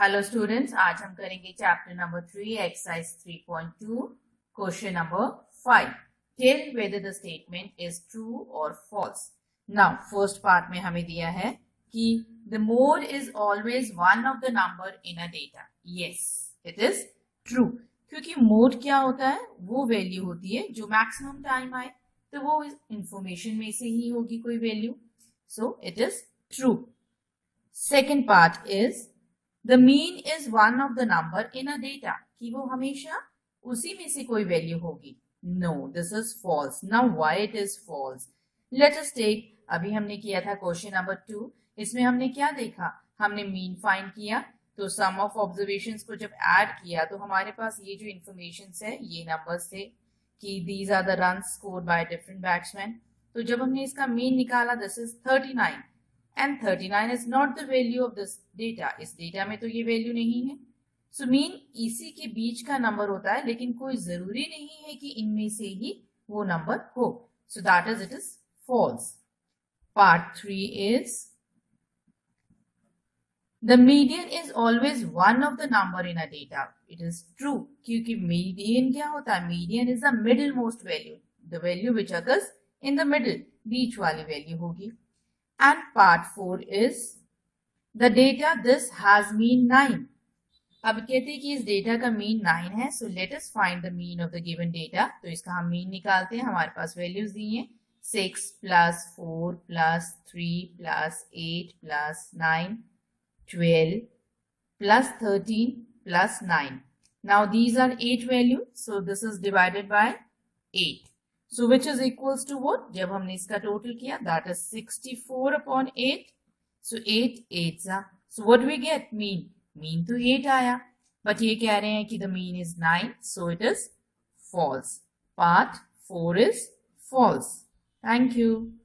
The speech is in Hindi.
हेलो स्टूडेंट्स, आज हम करेंगे chapter number 3 exercise 3.2 question number 5। Tell whether the statement is true और फॉल्स। नाउ फर्स्ट पार्ट में हमें दिया है कि the mode is always one of the number in a data. Yes, it is true, क्योंकि मोड क्या होता है, वो वैल्यू होती है जो मैक्सिमम टाइम आए, तो वो इंफॉर्मेशन में से ही होगी कोई value, so it is true. Second part is the mean is one of the number in a data, कि वो हमेशा उसी में से कोई वैल्यू होगी। No, this is false. Now why it is false, let us take, अभी हमने किया था क्वेश्चन नंबर 2, इसमें हमने क्या देखा, हमने मीन फाइंड किया, तो सम ऑफ ऑब्जर्वेशंस को जब ऐड किया तो हमारे पास ये जो इंफॉर्मेशन है, ये नंबर्स थे कि these are the runs scored by different batsman. तो जब हमने इसका मीन निकाला, this is 39 and 39 is not the value of this data। इस डेटा में तो ये वैल्यू नहीं है, सो मीन इसी के बीच का नंबर होता है, लेकिन कोई जरूरी नहीं है कि इनमें से ही वो नंबर हो, so that is it is false. Part 3 is the median is always one of the number in a data. It is true, क्योंकि मीडियन क्या होता है, median is the middle most value, the value which occurs in the middle, बीच वाली वैल्यू होगी। And part 4 is the data this has mean 9। अब कहते हैं कि इस डेटा का मीन 9 है, so let us find the mean of the given data। तो इसका हम मीन निकालते हैं, हमारे पास वैल्यूज दी हैं 6 plus 4 plus 3 plus 8 plus 9 12 plus 13 plus 9। Now these are 8 values, so this is divided by 8। So which is equals to what? जब हमने इसका टोटल किया, that is 64 upon 8। So 8 8s are, so what we get? Mean, mean तो 8 आया, but ये कह रहे हैं कि the mean is 9, so it is false। Part 4 is false। Thank you।